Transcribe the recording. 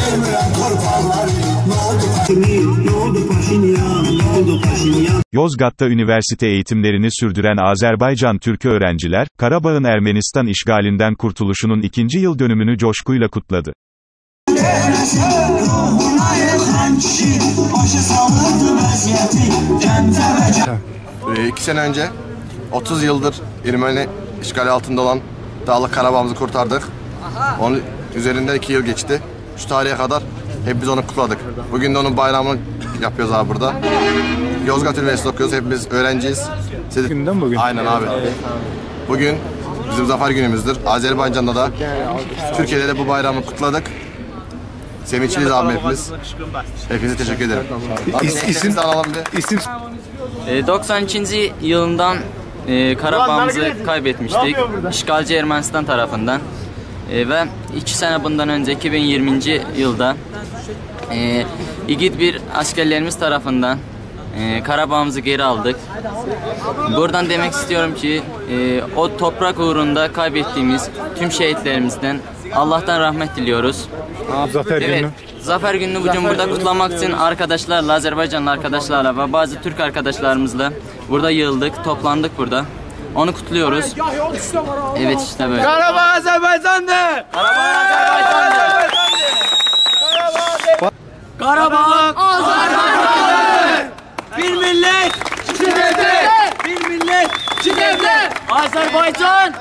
Yozgat'ta üniversite eğitimlerini sürdüren Azerbaycan Türk'ü öğrenciler, Karabağ'ın Ermenistan işgalinden kurtuluşunun 2. yıl dönümünü coşkuyla kutladı. 2 sene önce 30 yıldır Ermeni işgali altında olan Dağlık Karabağ'ımızı kurtardık. Onun üzerinden 2 yıl geçti. Şu tarihe kadar hep biz onu kutladık. Bugün de onun bayramını yapıyoruz abi burada. Yozgat Üniversitesi okuyoruz. Hepimiz öğrenciyiz. Günden mi bugün? Aynen abi. Bugün bizim zafer günümüzdür. Azerbaycan'da da, Türkiye'de de bu bayramı kutladık. Sevinçliyiz abi hepimiz. Hepinize teşekkür ederim. İsim alalım bir. İsim 92. yılından Karabağ'ımızı kaybetmiştik. İşgalci Ermenistan tarafından. Ve 2 sene bundan önce 2020. yılda İgid bir askerlerimiz tarafından Karabağ'ımızı geri aldık. Buradan demek istiyorum ki o toprak uğrunda kaybettiğimiz tüm şehitlerimizden Allah'tan rahmet diliyoruz. Zafer Evet, günü. Zafer gününü bugün burada kutlamak için arkadaşlarla, Azerbaycanlı arkadaşlarla ve bazı Türk arkadaşlarımızla burada yığıldık, toplandık burada. Onu kutluyoruz. Evet işte böyle. Karabağ Azerbaycan'dır! Karabağ Azerbaycan'dır! Karabağ Azerbaycan'dır! Bir millet, iki devlet! Bir millet, iki devlet! Azerbaycan!